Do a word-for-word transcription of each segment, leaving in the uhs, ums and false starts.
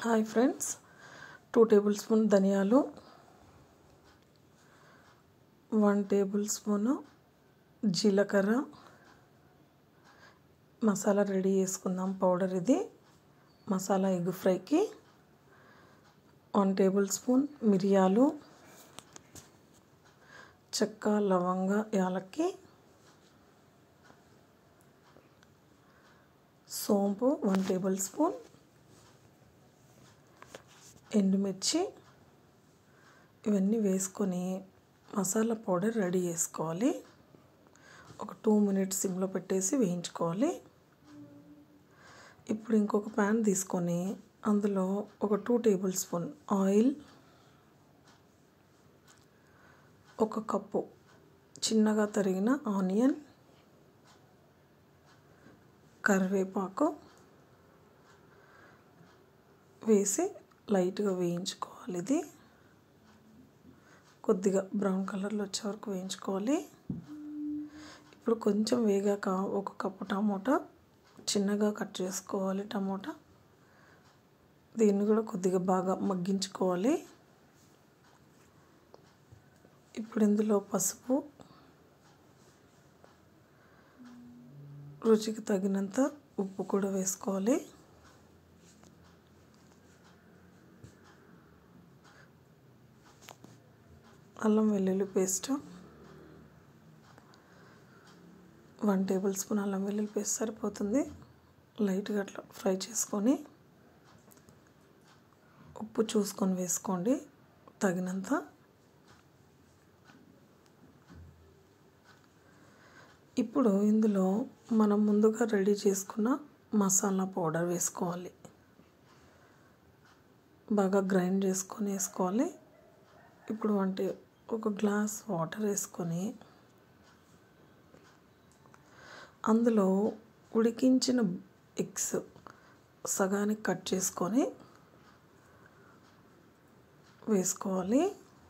Hi friends, two tablespoon ధనియాలు, one tablespoon జీలకర్ర masala ready చేసుకుందాం. పౌడర్ ఇది మసాలా ఎగ్ ఫ్రైకి. వన్ టేబుల్ స్పూన్ మిరియాలు, చెక్క, లవంగ, యాలక్కి, సోంపు వన్ టేబుల్ స్పూన్, ఎండుమిర్చి, ఇవన్నీ వేసుకొని మసాలా పౌడర్ రెడీ చేసుకోవాలి. ఒక టూ మినిట్స్ సిమ్లో పెట్టేసి వేయించుకోవాలి. ఇప్పుడు ఇంకొక ప్యాన్ తీసుకొని అందులో ఒక టూ టేబుల్ స్పూన్ ఆయిల్, ఒక కప్పు చిన్నగా తరిగిన ఆనియన్, కరివేపాకు వేసి లైట్గా వేయించుకోవాలి. ఇది కొద్దిగా బ్రౌన్ కలర్లో వచ్చే వరకు వేయించుకోవాలి. ఇప్పుడు కొంచెం వేగాక ఒక కప్పు టమోటా చిన్నగా కట్ చేసుకోవాలి. టమోటా దీన్ని కూడా కొద్దిగా బాగా మగ్గించుకోవాలి. ఇప్పుడు ఇందులో పసుపు, రుచికి తగినంత ఉప్పు కూడా వేసుకోవాలి. అల్లం వెల్లుల్లి పేస్ట్ వన్ టేబుల్ స్పూన్ అల్లం వెల్లుల్లి పేస్ట్ సరిపోతుంది. లైట్గా అట్లా ఫ్రై చేసుకొని ఉప్పు చూసుకొని వేసుకోండి తగినంత. ఇప్పుడు ఇందులో మనం ముందుగా రెడీ చేసుకున్న మసాలా పౌడర్ వేసుకోవాలి. బాగా గ్రైండ్ చేసుకొని వేసుకోవాలి. ఇప్పుడు అంటే ఒక గ్లాస్ వాటర్ వేసుకొని అందులో ఉడికించిన ఎగ్స్ సగానికి కట్ చేసుకొని వేసుకోవాలి.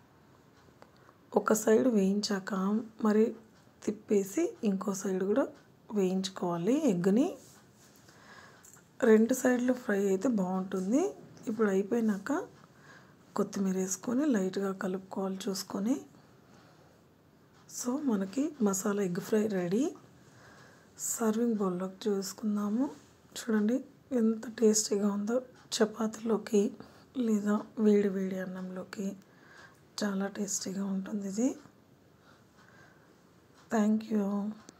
ఒక సైడ్ వేయించాక మరి తిప్పేసి ఇంకో సైడ్ కూడా వేయించుకోవాలి. ఎగ్ని రెండు సైడ్లు ఫ్రై అయితే బాగుంటుంది. ఇప్పుడు అయిపోయినాక కొత్తిమీర వేసుకొని లైట్గా కలుపుకోవాలి చూసుకొని. సో మనకి masala egg fry ready. Serving బౌల్లోకి చూసుకుందాము. చూడండి ఎంత టేస్టీగా ఉందో. చపాతీలోకి లేదా వేడి వేడి అన్నంలోకి చాలా టేస్టీగా ఉంటుంది ఇది. Thank you.